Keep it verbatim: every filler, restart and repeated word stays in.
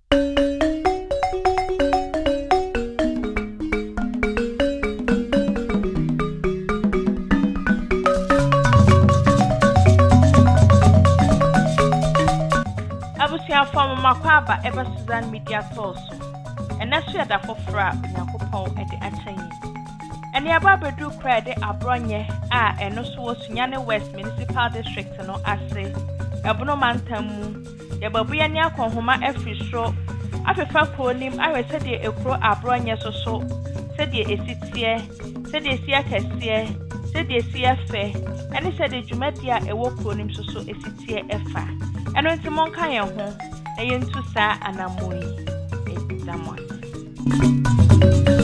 From Makwaba ever Susan Media Source, and that's where the Fofra Yakupon at the Achain. And the Ababadu credit Abronye, ah, and also Sunyani West Municipal District, and no assay, Abono Mantamu, the Babuania Kohoma every show. I prefer calling, I will say the Ekro Abronye so so, said the Esitia, said the Sia Cassia, said the Sia Fair, and he said the Jumetia a walk on him so so Esitia Efa. And when someone can home, they into sa and a moy.